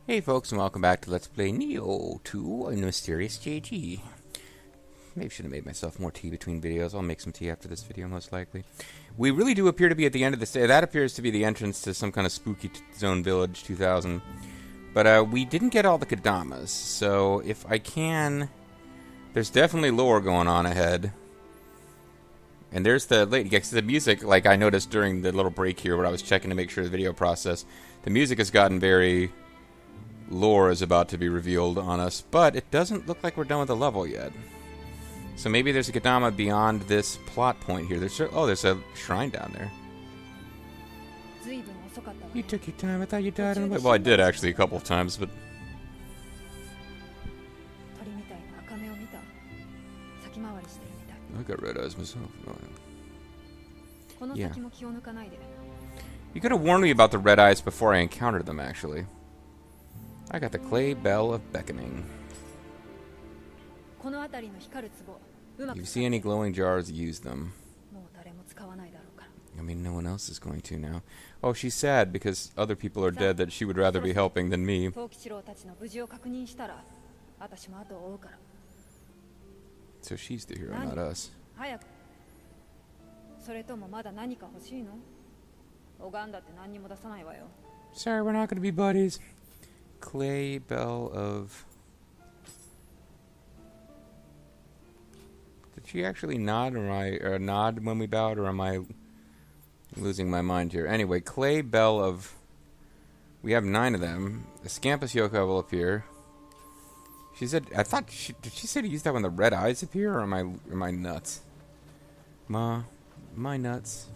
Hey folks, and welcome back to Let's Play Neo 2 in the Mysterious JG. Maybe should have made myself more tea between videos. I'll make some tea after this video, most likely. We really do appear to be at the end of the stage. That appears to be the entrance to some kind of spooky zone village 2000. But we didn't get all the Kadamas, so if I can... There's definitely lore going on ahead. And there's the lady. Yeah, 'cause the music, like I noticed during the little break here where I was checking to make sure the video process, the music has gotten very... Lore is about to be revealed on us, but it doesn't look like we're done with the level yet. So maybe there's a Kadama beyond this plot point here. There's a shrine down there. You took your time. I thought you died on the way. Well, I did actually a couple of times, but... I got red eyes myself. Yeah. You could have warned me about the red eyes before I encountered them, actually. I got the clay bell of beckoning. If you see any glowing jars, use them. I mean, no one else is going to now. Oh, she's sad because other people are dead that she would rather be helping than me. So she's the hero, not us. Sorry, we're not going to be buddies. Clay bell of... Did she actually nod, or nod when we bowed, or am I losing my mind here? Anyway, clay bell of... We have 9 of them. The Scampus Yokai will appear. She said... I thought did she say to use that when the red eyes appear, or am I nuts? Am I nuts?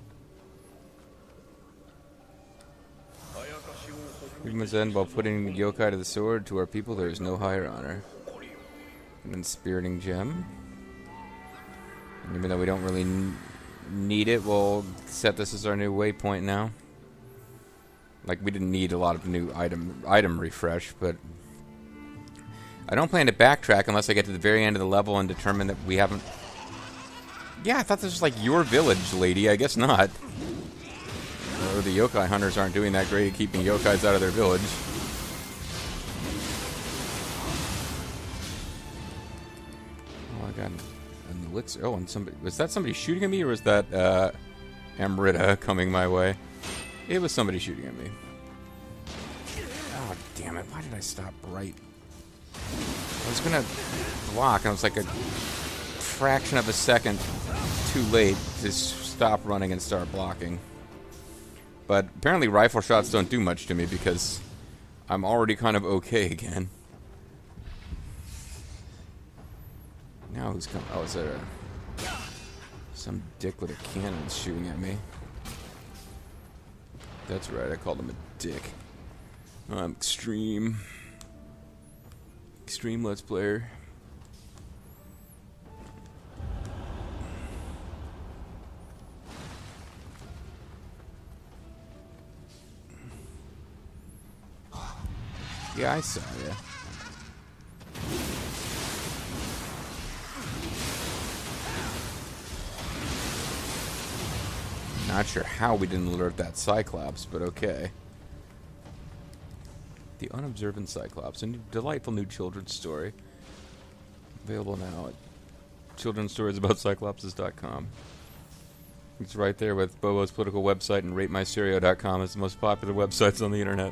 We must end while putting the yokai to the sword. To our people, there is no higher honor. And then Spiriting Gem. And even though we don't really need it, we'll set this as our new waypoint now. Like, we didn't need a lot of new item refresh, but... I don't plan to backtrack unless I get to the very end of the level and determine that we haven't... Yeah, I thought this was like your village, lady. I guess not. Or the yokai hunters aren't doing that great at keeping yokais out of their village. Oh, I got an elixir. Oh, and somebody... Was that somebody shooting at me, or was that, Amrita coming my way? It was somebody shooting at me. Oh, damn it. Why did I stop right? I was gonna block, and I was like a fraction of a second too late to stop running and start blocking. But apparently rifle shots don't do much to me because I'm already kind of okay again. Now who's coming? Oh, is there some dick with a cannon shooting at me? That's right, I called him a dick. I'm extreme. Extreme Let's Player. Yeah, I saw ya. Not sure how we didn't alert that Cyclops, but okay. The Unobservant Cyclops, a delightful new children's story. Available now at children'sstoriesaboutcyclopses.com. It's right there with Bobo's political website and RateMyStereo.com. It's the most popular websites on the internet.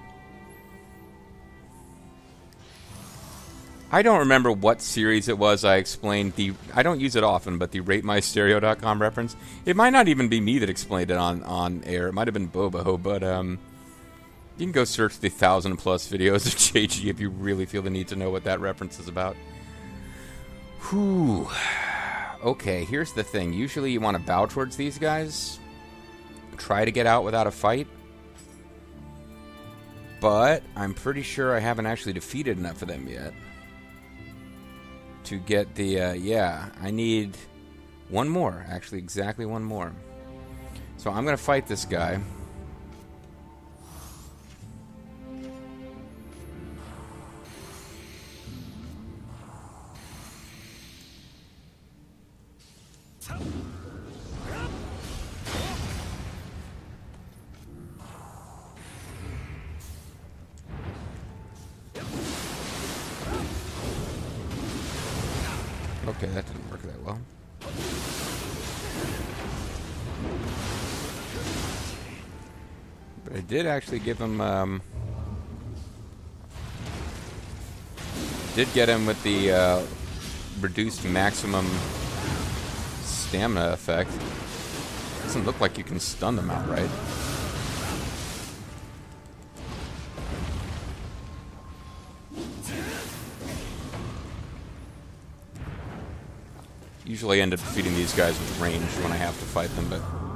I don't remember what series it was I explained I don't use it often, but the RateMyStereo.com reference. It might not even be me that explained it on air. It might have been Bobo, but you can go search the 1,000+ videos of JG if you really feel the need to know what that reference is about. Whew. Okay, here's the thing. Usually you want to bow towards these guys. Try to get out without a fight. But I'm pretty sure I haven't actually defeated enough of them yet. To get the, yeah, I need one more. Actually, exactly one more. So I'm going to fight this guy. Okay, that didn't work that well. But I did actually give him, did get him with the reduced maximum stamina effect. Doesn't look like you can stun them outright. Usually I end up defeating these guys with range when I have to fight them,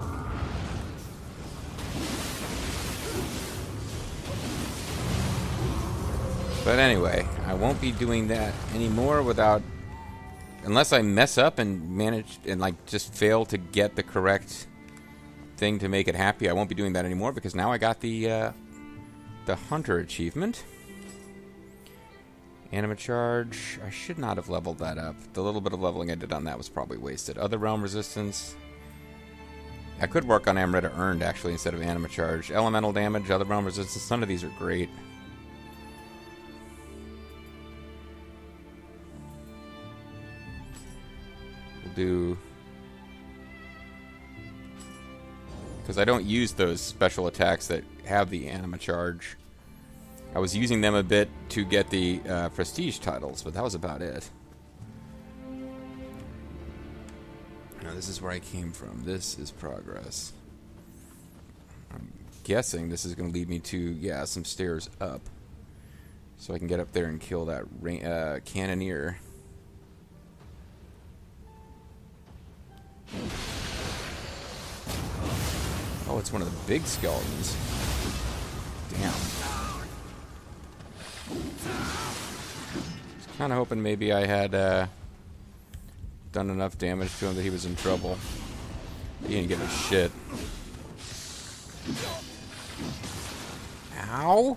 but anyway, I won't be doing that anymore without, unless I mess up and manage and like just fail to get the correct thing to make it happy. I won't be doing that anymore because now I got the hunter achievement. Anima charge. I should not have leveled that up. The little bit of leveling I did on that was probably wasted. Other realm resistance. I could work on Amrita earned actually instead of anima charge. Elemental damage, other realm resistance. None of these are great. We'll do, because I don't use those special attacks that have the anima charge. I was using them a bit to get the prestige titles, but that was about it. Now this is where I came from. This is progress. I'm guessing this is going to lead me to, yeah, some stairs up. So I can get up there and kill that cannoneer. Oh, it's one of the big skeletons. Damn. I was kind of hoping maybe I had done enough damage to him that he was in trouble. He didn't give a shit. Ow!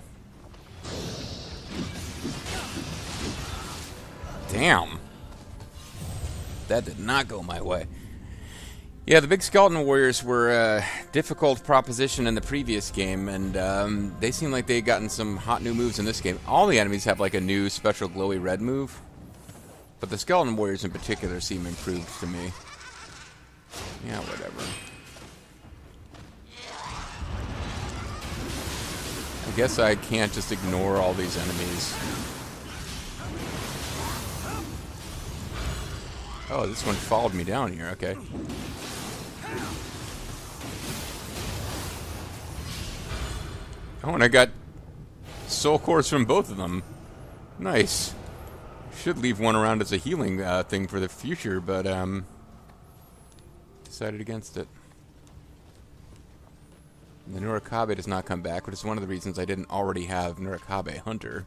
Damn. That did not go my way. Yeah, the big skeleton warriors were a difficult proposition in the previous game, and they seem like they've gotten some hot new moves in this game. All the enemies have like a new special glowy red move, but the skeleton warriors in particular seem improved to me. Yeah, whatever. I guess I can't just ignore all these enemies. Oh, this one followed me down here, okay. Oh, and I got soul cores from both of them. Nice. Should leave one around as a healing thing for the future, but decided against it. And the Nurikabe does not come back, which is one of the reasons I didn't already have Nurikabe Hunter.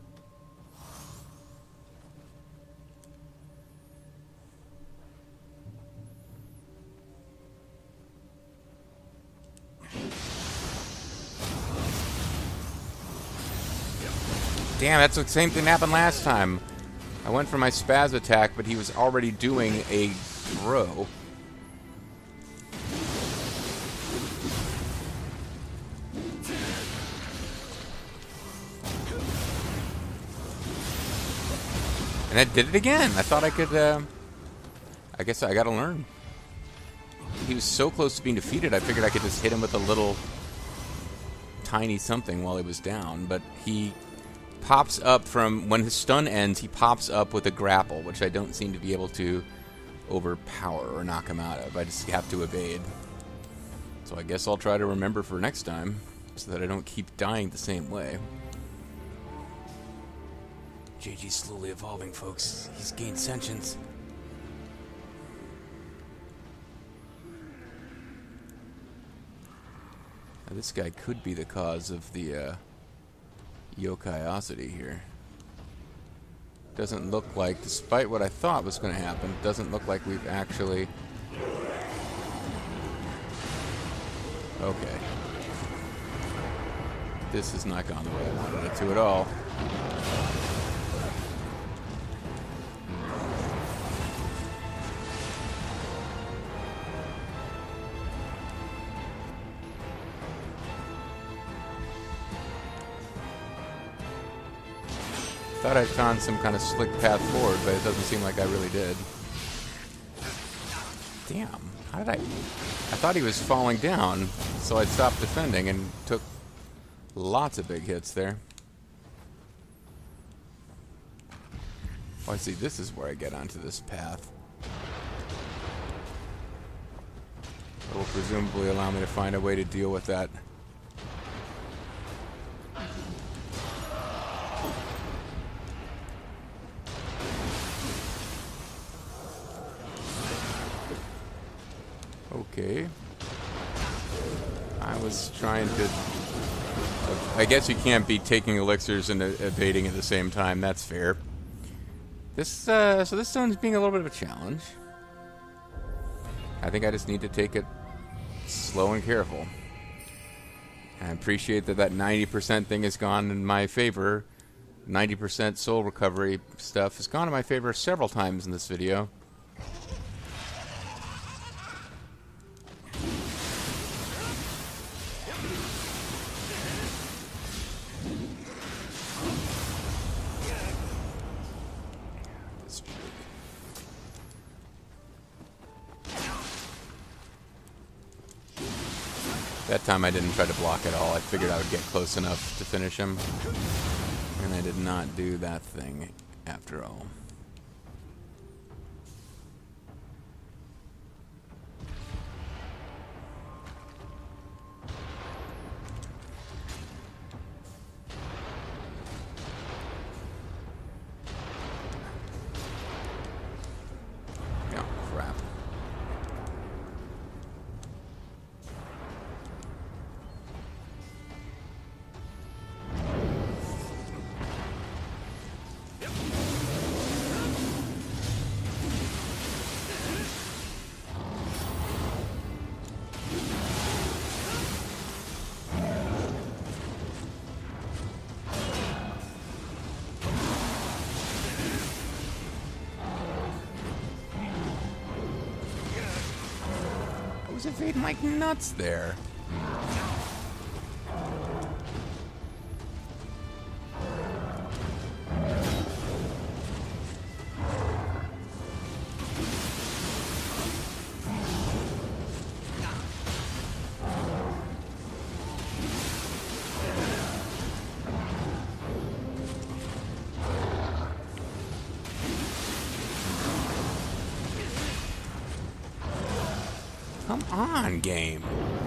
Damn, that's the same thing that happened last time. I went for my spaz attack, but he was already doing a throw. And that did it again. I thought I could, I guess I gotta learn. He was so close to being defeated, I figured I could just hit him with a little tiny something while he was down, but he pops up from, when his stun ends, he pops up with a grapple, which I don't seem to be able to overpower or knock him out of. I just have to evade. So I guess I'll try to remember for next time, so that I don't keep dying the same way. JG's slowly evolving, folks. He's gained sentience. Now, this guy could be the cause of the Yokaiosity here. Doesn't look like, despite what I thought was going to happen, doesn't look like we've actually... Okay. This has not gone the way I wanted it to at all. Thought I found some kind of slick path forward, but it doesn't seem like I really did. Damn. How did I thought he was falling down, so I stopped defending and took lots of big hits there. Oh, I see. This is where I get onto this path. It will presumably allow me to find a way to deal with that. Okay. I was trying to... I guess you can't be taking elixirs and evading at the same time. That's fair. This, so this zone's being a little bit of a challenge. I think I just need to take it slow and careful. I appreciate that 90% thing has gone in my favor. 90% soul recovery stuff has gone in my favor several times in this video. That time I didn't try to block at all. I figured I would get close enough to finish him. And I did not do that thing after all. I was evading like nuts there. Come on, game.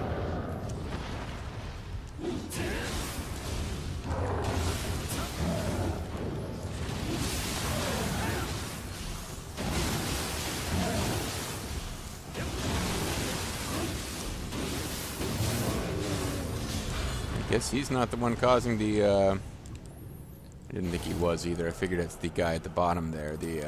I guess he's not the one causing the, I didn't think he was either. I figured it's the guy at the bottom there, the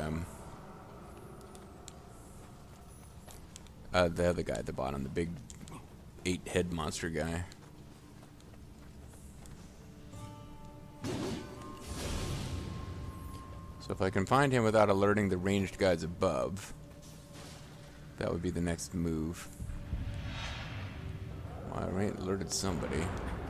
other guy at the bottom, the big 8-head monster guy. So if I can find him without alerting the ranged guys above, that would be the next move. Well, I already alerted somebody.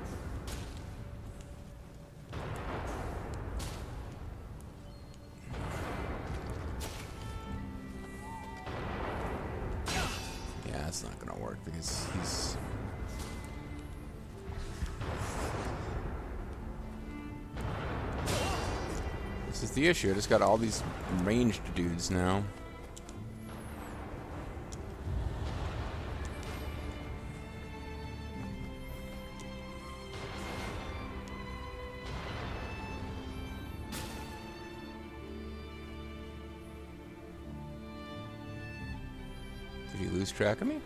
That's not gonna work because he's... This is the issue. I just got all these ranged dudes now. Did you lose track of me?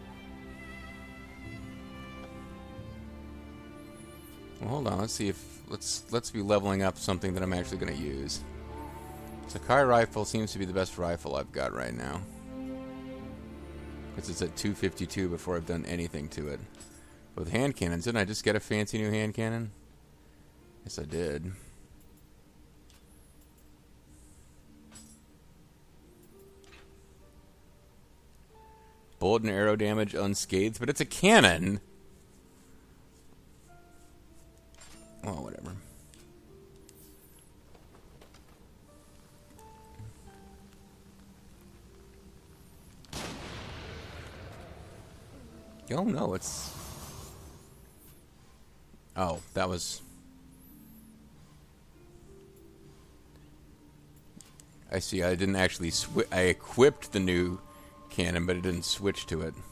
Well, hold on. Let's see if let's be leveling up something that I'm actually going to use. Sakai rifle seems to be the best rifle I've got right now, because it's at 252 before I've done anything to it. With hand cannons, didn't I just get a fancy new hand cannon? Yes, I did. Bullet and arrow damage unscathed, but it's a cannon. Well, whatever. Oh no, it's... Oh, that was... I see, I didn't actually I equipped the new cannon, but it didn't switch to it.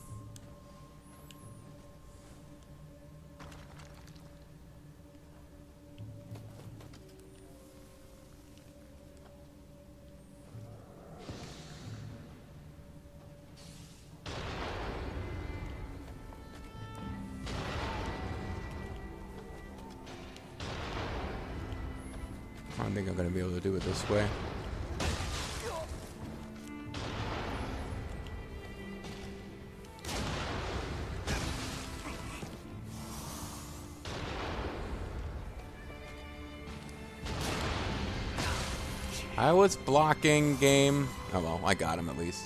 I don't think I'm going to be able to do it this way. I was blocking, game. Oh well, I got him at least.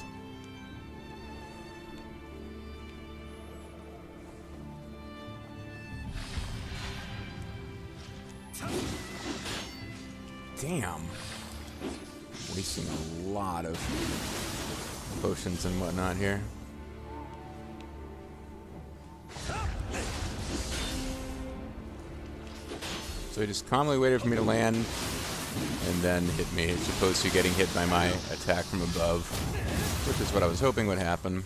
Damn. Wasting a lot of potions and whatnot here. So he just calmly waited for me to land and then hit me, as opposed to getting hit by my attack from above, which is what I was hoping would happen.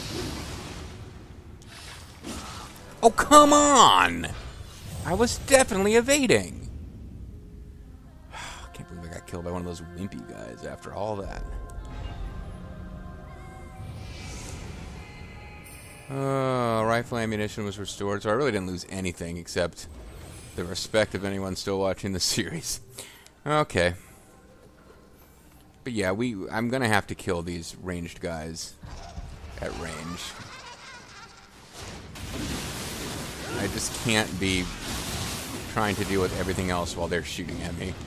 Oh, come on! I was definitely evading. I can't believe I got killed by one of those wimpy guys after all that. Rifle ammunition was restored, so I really didn't lose anything except the respect of anyone still watching the series. Okay. But yeah, I'm gonna have to kill these ranged guys at range. I just can't be trying to deal with everything else while they're shooting at me.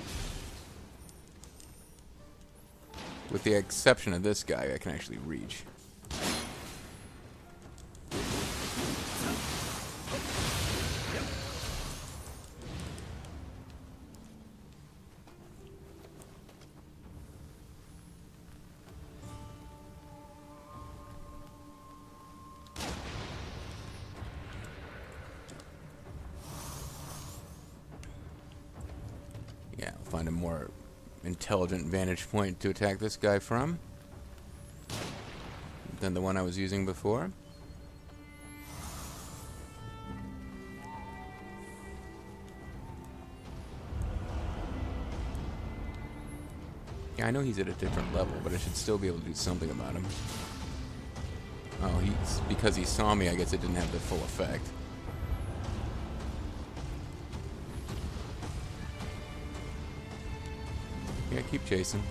With the exception of this guy, I can actually reach. Yeah, I'll find a more intelligent vantage point to attack this guy from than the one I was using before. Yeah, I know he's at a different level, but I should still be able to do something about him. Oh, because he saw me, I guess it didn't have the full effect. Yeah, keep chasing.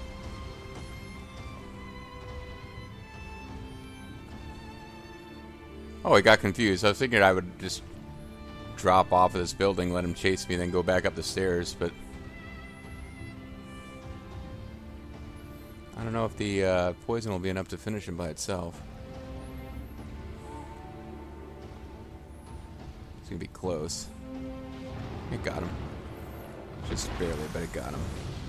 Oh, I got confused. I was thinking I would just drop off of this building, let him chase me, then go back up the stairs, but I don't know if the poison will be enough to finish him by itself. It's gonna be close. It got him. Just barely, but it got him.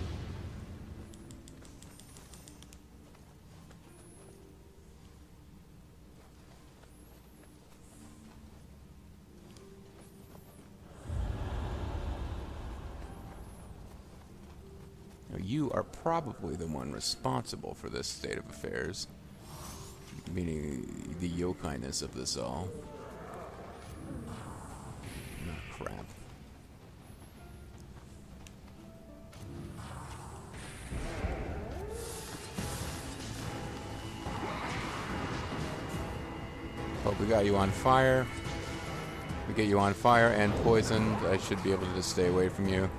You are probably the one responsible for this state of affairs, meaning the yokai-ness of this all. Oh, crap. Hope we got you on fire. We get you on fire and poisoned. I should be able to just stay away from you.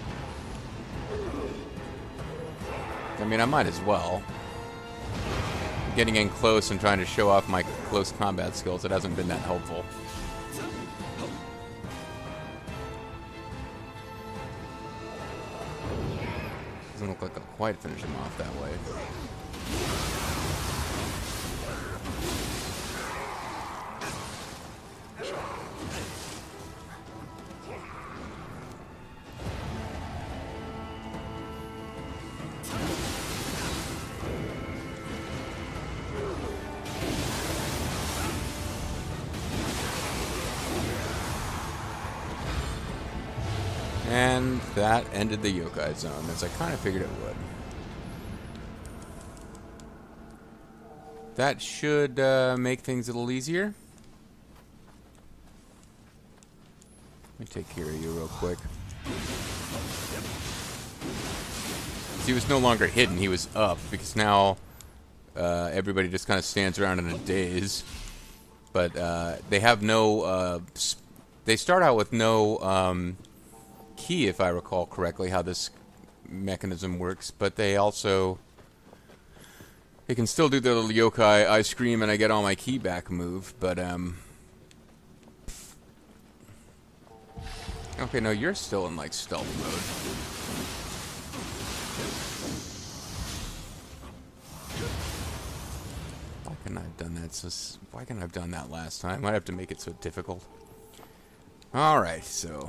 I mean, I might as well. Getting in close and trying to show off my close combat skills, it hasn't been that helpful. Doesn't look like I'll quite finish him off that way. And that ended the yokai zone, as I kind of figured it would. That should make things a little easier. Let me take care of you real quick. He was no longer hidden, he was up, because now everybody just kind of stands around in a daze. But they have no... they start out with no key, if I recall correctly, how this mechanism works. But they also... They can still do the little yokai, I scream and I get all my key back move, but okay, no, you're still in, like, stealth mode. Why couldn't I have done that why couldn't I have done that last time? I'd have to make it so difficult. Alright, so...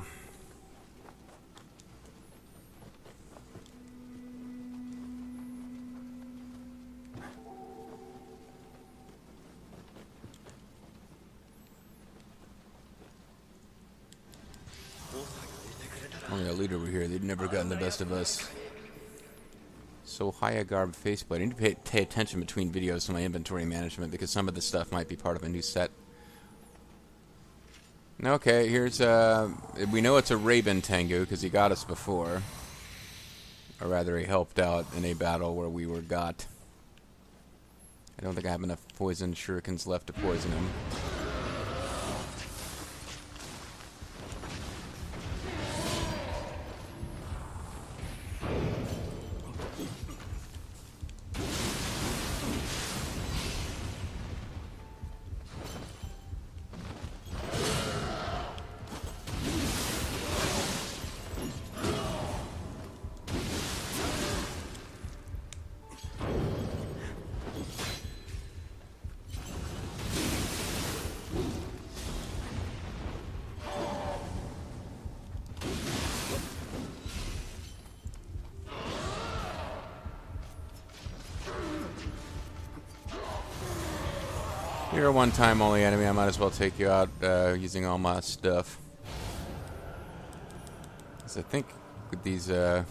Only a leader over here. They'd never gotten the best of us. So Haya Garb faceplate. I need to pay attention between videos to my inventory management because some of the stuff might be part of a new set. Okay, here's we know it's a Raven Tengu because he got us before. Or rather, he helped out in a battle where we were got. I don't think I have enough poison shurikens left to poison him. You're a one-time only enemy. I might as well take you out using all my stuff. Because I think with these,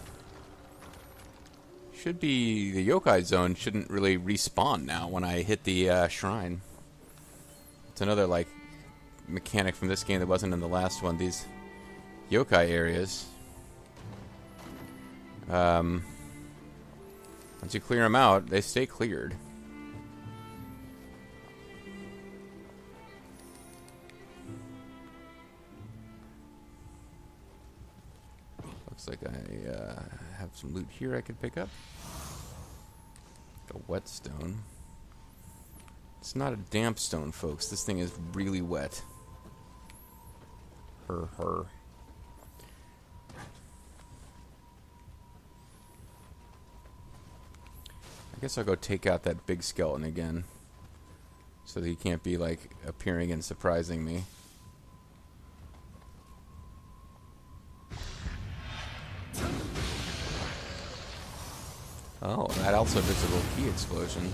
should be the yokai zone shouldn't really respawn now when I hit the shrine. It's another like mechanic from this game that wasn't in the last one. These yokai areas. Once you clear them out, they stay cleared. Looks like I have some loot here I could pick up. A whetstone. It's not a damp stone, folks. This thing is really wet. Her. I guess I'll go take out that big skeleton again. So that he can't be, like, appearing and surprising me. Oh, that also visible key explosion.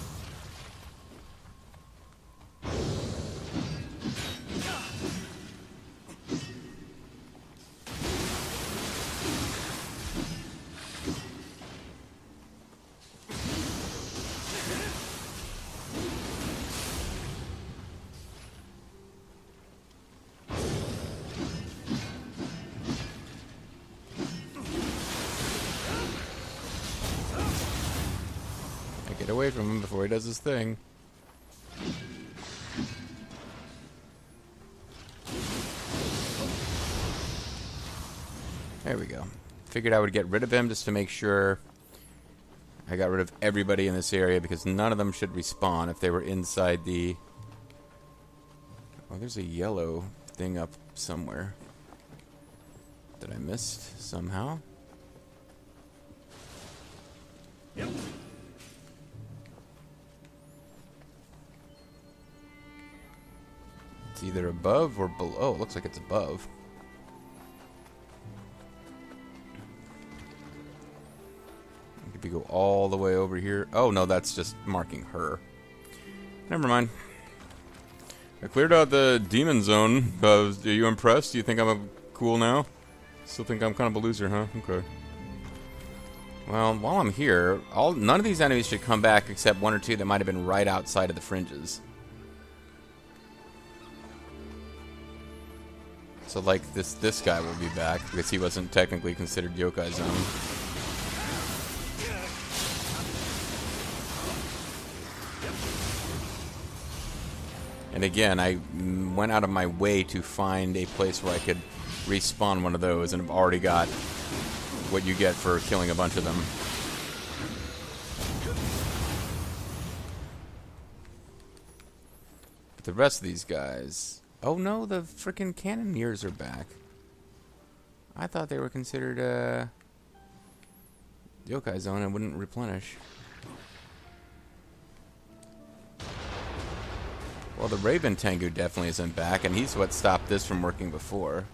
Get away from him before he does his thing. There we go. Figured I would get rid of him just to make sure I got rid of everybody in this area because none of them should respawn if they were inside the... Oh, there's a yellow thing up somewhere that I missed somehow. Yep. It's either above or below. Oh, it looks like it's above. Maybe go all the way over here. Oh, no, that's just marking her. Never mind. I cleared out the demon zone. Are you impressed? Do you think I'm cool now? Still think I'm kind of a loser, huh? Okay. Well, while I'm here, none of these enemies should come back except one or two that might have been right outside of the fringes. So, like, this guy will be back, because he wasn't technically considered Yokai Zone. And again, I went out of my way to find a place where I could respawn one of those, and I've already got what you get for killing a bunch of them. But the rest of these guys... Oh no, the frickin' cannoneers are back. I thought they were considered, Yokai Zone and wouldn't replenish. Well, the Raven Tengu definitely isn't back, and he's what stopped this from working before.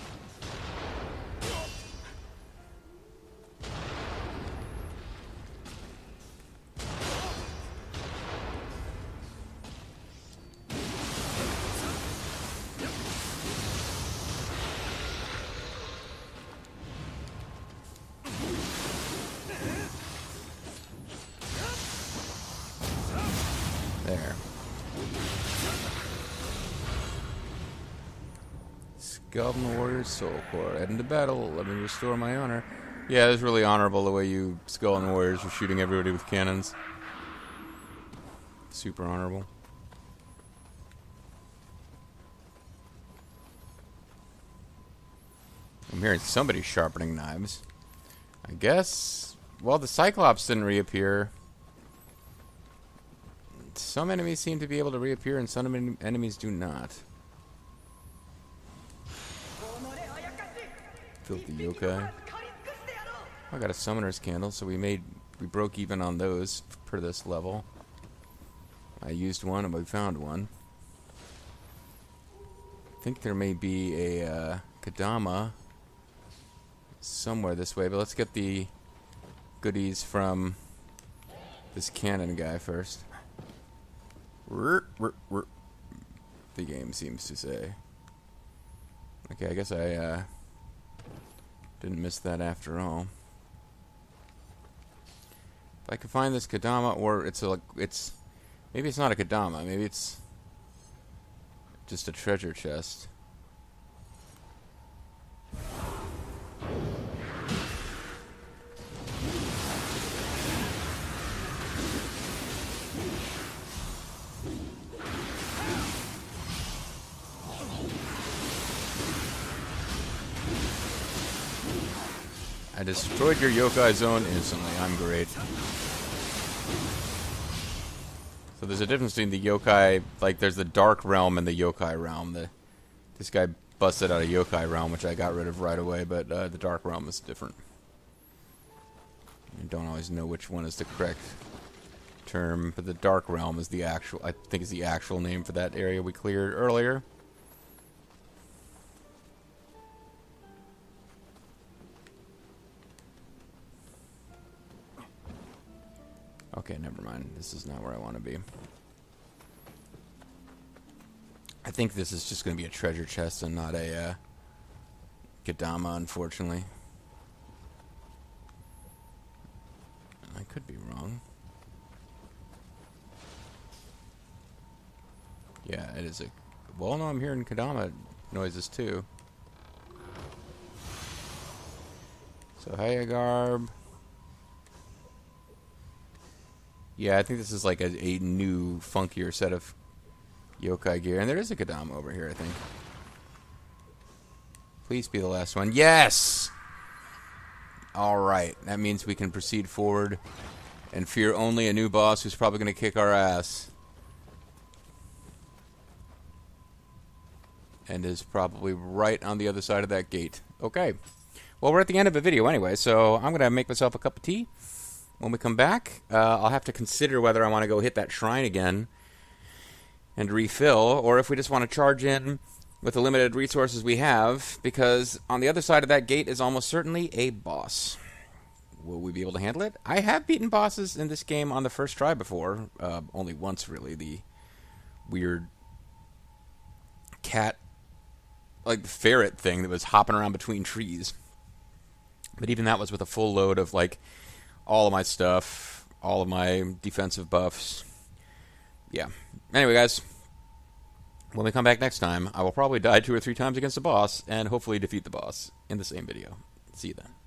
There. Goblin Warrior's Soul Core. Heading to battle. Let me restore my honor. Yeah, it's really honorable the way you Goblin Warriors were shooting everybody with cannons. Super honorable. I'm hearing somebody sharpening knives. I guess... Well, the Cyclops didn't reappear. Some enemies seem to be able to reappear and some enemies do not. Filthy yokai. I got a summoner's candle, so we broke even on those per this level. I used one and we found one. I think there may be a Kadama somewhere this way, but let's get the goodies from this cannon guy first. The game seems to say. Okay, I guess I didn't miss that after all. If I could find this Kadama, or maybe it's not a Kadama, maybe it's just a treasure chest. I destroyed your yokai zone instantly. I'm great. So there's a difference between the yokai, like there's the dark realm and the yokai realm. This guy busted out a yokai realm, which I got rid of right away, but the dark realm is different. I don't always know which one is the correct term, but the dark realm is the actual, I think is the actual name for that area we cleared earlier. Okay, never mind. This is not where I want to be. I think this is just going to be a treasure chest and not a Kadama, unfortunately. I could be wrong. Yeah, it is a... Well, no, I'm hearing Kadama noises, too. So, Hayagarb... Yeah, I think this is like a new, funkier set of yokai gear. And there is a Kadama over here, I think. Please be the last one. Yes! Alright, that means we can proceed forward and fear only a new boss who's probably going to kick our ass. And is probably right on the other side of that gate. Okay. Well, we're at the end of the video anyway, so I'm going to make myself a cup of tea. When we come back, I'll have to consider whether I want to go hit that shrine again and refill, or if we just want to charge in with the limited resources we have, because on the other side of that gate is almost certainly a boss. Will we be able to handle it? I have beaten bosses in this game on the first try before. Only once, really. The weird cat, like the ferret thing that was hopping around between trees. But even that was with a full load of, like, all of my stuff, all of my defensive buffs. Yeah. Anyway, guys, when we come back next time, I will probably die 2 or 3 times against the boss, and hopefully defeat the boss in the same video. See you then.